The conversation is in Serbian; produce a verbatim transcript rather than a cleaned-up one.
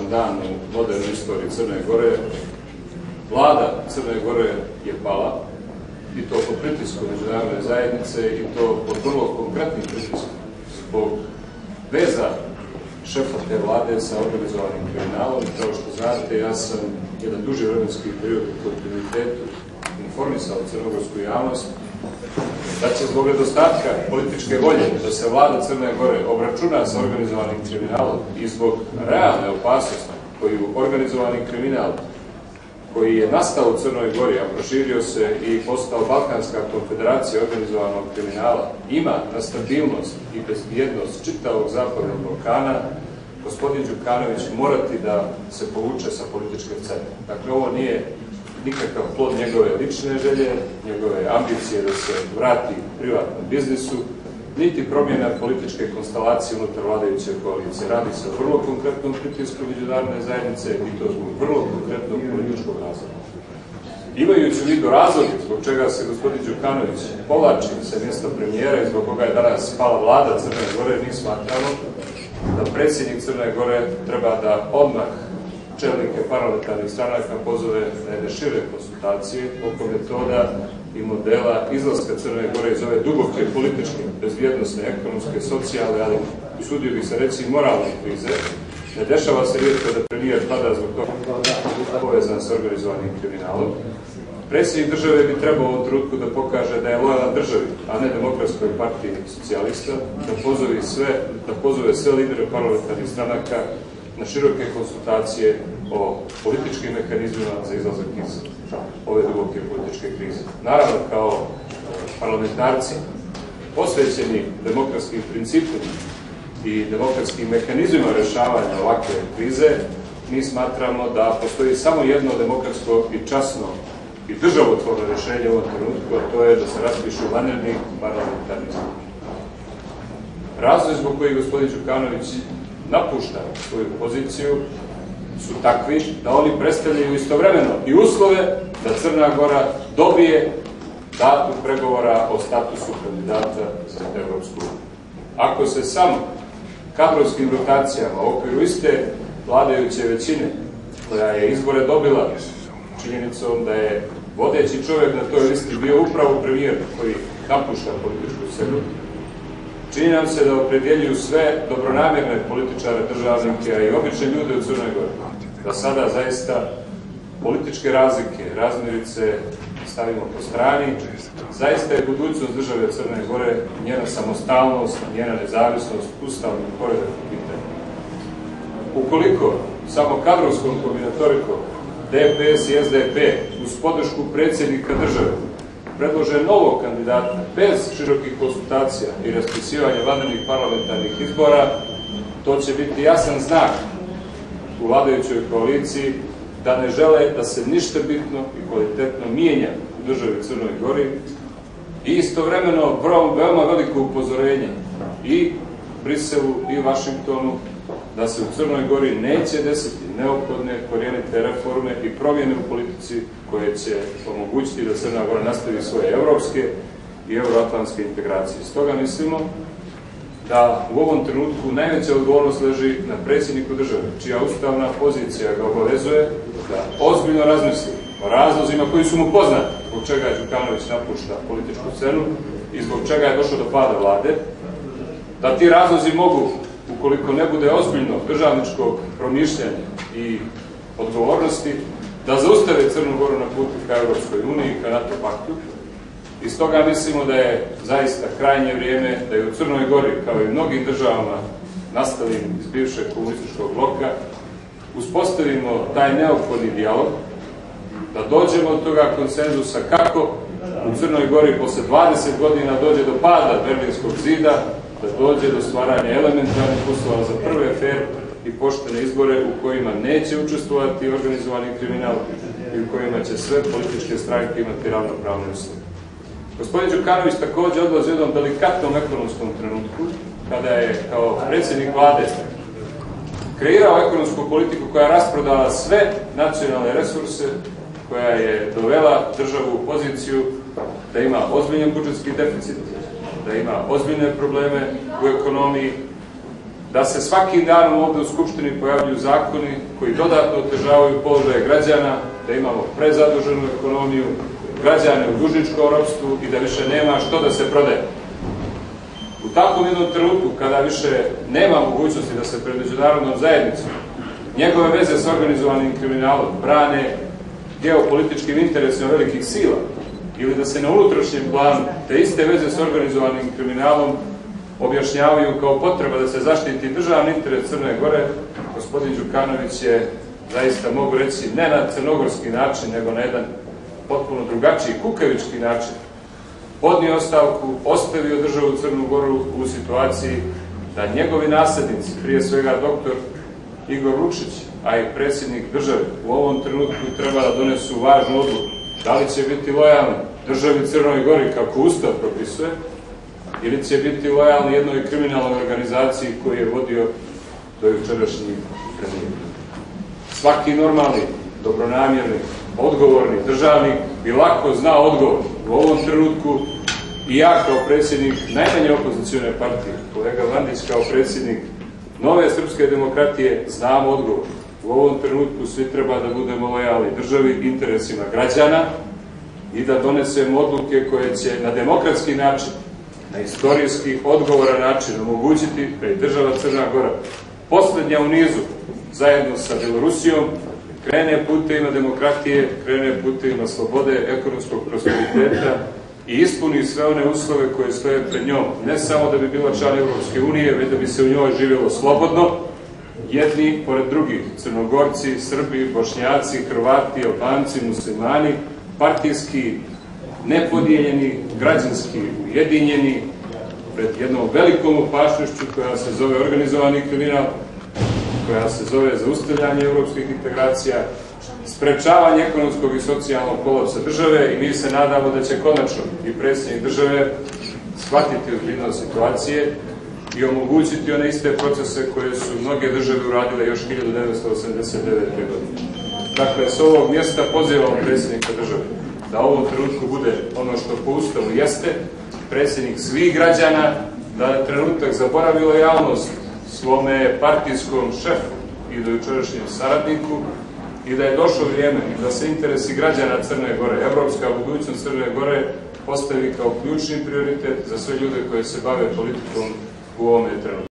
dan u modernoj istoriji Crne Gore. Vlada Crne Gore je pala, i to pod pritiskom međunarodne zajednice, i to pod vrlo konkretnim pritiskom zbog veza šefa te vlade sa organizovanim kriminalom. Kao što znate, ja sam jedan duži vremenski period u kontinuitetu informisao crnogorsku javnost da će zbog nedostatka političke volje da se vlada Crne Gore obračuna sa organizovanim kriminalom i zbog realne opasnosti koju organizovani kriminal, koji je nastao u Crnoj Gori, a proširio se i postao Balkanska konfederacija organizovanog kriminala, ima na stabilnost i bezbjednost čitavog zapadnog Balkana, gospodin Đukanović morati da se povuče sa političke scene. Dakle, ovo nije nikakav plod njegove lične želje, njegove ambicije da se vrati privatnom biznisu, niti promjena političke konstelacije unutar vladajuće koalicije. Radi se o vrlo konkretnom pritisku međunarodne zajednice i to zbog vrlo konkretnog političkog razloga. Imajući u vidu razloge zbog čega se gospodin Đukanović povlači sa mjesta premijera i zbog koga je danas pala vlada Crne Gore, mi smatramo da predsjednik Crne Gore treba da odmah čelnike parlamentarnih stranaka pozove na jedne šire konsultacije oko metoda i modela izlaska Crne Gore iz ove duboke političke, bezbjednosne, ekonomske, socijalne, ali usudio bih se reći i moralne krize. Ne dešava se rijetko da premijer pada zbog toga povezan sa organizovanim kriminalom. Predsjednik države bi trebao u ovom trenutku da pokaže da je lojalan državi, a ne Demokratskoj partiji socijalista, da pozove sve, da pozove sve lidere parlamentarnih stranaka na široke konsultacije o političkim mehanizmima za izlazak iz ove duboke političke krize. Naravno, kao parlamentarci posvećeni demokratskim principima i demokratskim mehanizmima rešavanja ovakve krize, mi smatramo da postoji samo jedno demokratsko i časno i državotvorno rešenje u ovom trenutku, a to je da se raspišu vanredni parlamentarni izbori. Razlog zbog koji gospodin Đukanović napušta svoju poziciju su takvi da oni predstavljaju istovremeno i uslove da Crna Gora dobije datum pregovora o statusu kandidata za Evropsku uniju. Ako se samo kadrovskim rotacijama u okviru iste vladajuće većine, koja je izbore dobila činjenicom da je vodeći čovjek na toj listi bio upravo premijer koji napušta političku scenu, čini nam se da opredjeljuju sve dobronamjerne političare, državnike, a i obične ljude u Crnoj Gori, da sada zaista političke razlike, razmirice stavimo po strani. Zaista je budućnost države Crne Gore, njena samostalnost, njena nezavisnost, ustavni poredak u pitanju. Ukoliko samo kadrovskom kombinatorikom D P S i S D P uz podršku predsjednika države predlože novog kandidata bez širokih konsultacija i raspisivanja vanrednih parlamentarnih izbora, to će biti jasan znak u vladajućoj koaliciji da ne žele da se ništa bitno i kvalitetno mijenja u državi Crnoj Gori i istovremeno veoma veliko upozorenje i Briselu i Vašingtonu da se u Crnoj Gori neće desiti neophodne korijenite reforme i promjene u politici koje će omogućiti da Crna Gora nastavi svoje evropske i euroatlantske integracije. Stoga mislimo da u ovom trenutku najveća odgovornost leži na predsjedniku države, čija ustavna pozicija ga obavezuje da ozbiljno razmisli o razlozima koji su mu poznati zbog čega je Đukanović napušta političku scenu i zbog čega je došlo do pada vlade, da ti razlozi mogu, ukoliko ne bude ozbiljno državničkog promišljanja i odgovornosti, da zaustave Crnu Goru na putu ka Evropskoj uniji i ka NATO paktu. I stoga mislimo da je zaista krajnje vrijeme da je u Crnoj Gori, kao i mnogim državama nastalim iz bivšeg komunističkog bloka, uspostavimo taj neophodni dijalog, da dođemo od toga konsenzusa kako u Crnoj Gori posle dvadeset godina dođe do pada Berlinskog zida, da dođe do stvaranja elementarnih uslova za prve fer i poštene izbore u kojima neće učestvovati organizovani kriminal i u kojima će sve političke stranke imati ravnopravne uslove. Gospodin Đukanović također odlazi u jednom delikatnom ekonomskom trenutku, kada je kao predsjednik vlade kreirao ekonomsku politiku koja je rasprodala sve nacionalne resurse, koja je dovela državu u poziciju da ima ozbiljan budžetski deficit, da ima ozbiljne probleme u ekonomiji, da se svakim danom ovdje u Skupštini pojavljuju zakoni koji dodatno otežavaju položaje građana, da imamo prezaduženu ekonomiju, građane u dužničkom ropstvu i da više nema što da se prodaje. U takvom jednom trenutku, kada više nema mogućnosti da se pred međunarodnom zajednicom njegove veze s organizovanim kriminalom brane geopolitičkim interesima velikih sila ili da se na unutrašnjem planu te iste veze s organizovanim kriminalom objašnjavaju kao potreba da se zaštiti državni interes Crne Gore, gospodin Đukanović je, zaista mogu reći, ne na crnogorski način, nego na jedan potpuno drugačiji, kukavički način, podnio ostavku, ostavio državu Crnu Goru u situaciji da njegovi naslednici, prije svega doktor Igor Lukšić, a i predsjednik države, u ovom trenutku treba da donesu važnu odluku. Da li će biti lojalni državi Crnoj Gori, kako Ustav propisuje, ili će biti lojalni jednoj kriminalnoj organizaciji koju je vodio do jučerašnji premijer. Svaki normalni, dobronamjerni, odgovorni državnik bi lako znao odgovor. U ovom trenutku i ja kao predsjednik najmanje opozicione partije, kolega Vandić kao predsjednik Nove srpske demokratije, znamo odgovor. U ovom trenutku svi treba da budemo lojalni državi, interesima građana i da donesemo odluke koje će na demokratski način, na istorijski odgovoran način omogućiti da je država Crna Gora poslednja u nizu, zajedno sa Belorusijom, krene putevima demokratije, krene putevima slobode, ekonomskog prosperiteta i ispuni sve one uslove koje stoje pred njom. Ne samo da bi bila član Evropske unije, već da bi se u njoj živjelo slobodno, jedni pored drugih, Crnogorci, Srbi, Bošnjaci, Hrvati, Albanci, muslimani, partijski, nepodijeljeni, građanski ujedinjeni, pred jednom velikom opašnošću koja se zove organizovani kriminal, koja se zove zaustavljanje evropskih integracija, sprečavanje ekonomskog i socijalnog kolapsa države i mi se nadamo da će konačno i predsjednik države shvatiti ozbiljnost situacije i omogućiti one iste procese koje su mnoge države uradile još hiljadu devetsto osamdeset devete. godine. Dakle, s ovog mjesta pozivamo predsjednika države da u ovom trenutku bude ono što po Ustavu jeste, predsjednik svih građana, da na trenutak zaboravi lojalnost svome partijskom šefu i do jučerašnjem saradniku i da je došlo vrijeme da se interesi građana Crne Gore, evropska budućnost Crne Gore postavi kao ključni prioritet za sve ljude koji se bave politikom u ovome trenutku.